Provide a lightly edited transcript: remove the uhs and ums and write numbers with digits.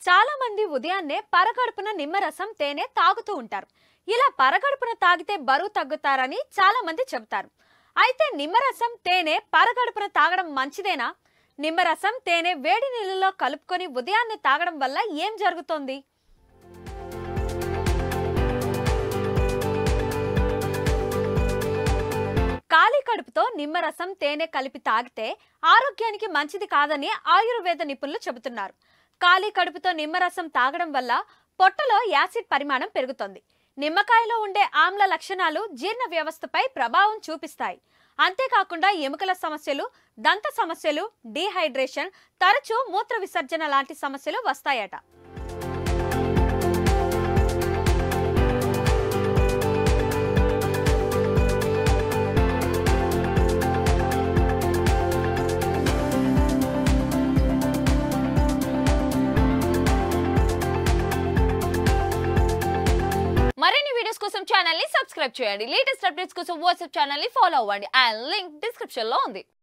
చాలా మంది ఉదయాన్నే పరగడుపున నిమ్మరసం తేనె తాగుతూ ఉంటారు. ఇలా పరగడుపున తాగితే బరువు తగ్గుతారని చాలా మంది చెబుతారు. అయితే నిమ్మరసం తేనె పరగడుపున తాగడం మంచిదేనా? నిమ్మరసం తేనె వేడి నీళ్ళలో కలుపుకొని ఉదయాన్నే తాగడం వల్ల ఏం జరుగుతోంది? ఖాళీ కడుపుతో నిమ్మరసం తేనె కలిపి తాగితే ఆరోగ్యానికి మంచిది కాదని ఆయుర్వేద నిపుణులు చెబుతున్నారు. ఖాళీ కడుపుతో నిమ్మరసం తాగడం వల్ల పొట్టలో యాసిడ్ పరిమాణం పెరుగుతుంది. నిమ్మకాయలో ఉండే ఆమ్ల లక్షణాలు జీర్ణ వ్యవస్థపై ప్రభావం చూపిస్తాయి. అంతేకాకుండా ఎముకల సమస్యలు, దంత సమస్యలు, డీహైడ్రేషన్, తరచూ మూత్ర విసర్జన లాంటి సమస్యలు వస్తాయట. మరిన్ని వీడియోస్ కోసం ఛానల్ ని సబ్స్క్రైబ్ చేయండి. లేటెస్ట్ అప్డేట్స్ కోసం వాట్సాప్ ఛానల్ ని ఫాలో అవ్వండి. ఆ లింక్ డిస్క్రిప్షన్ లో ఉంది.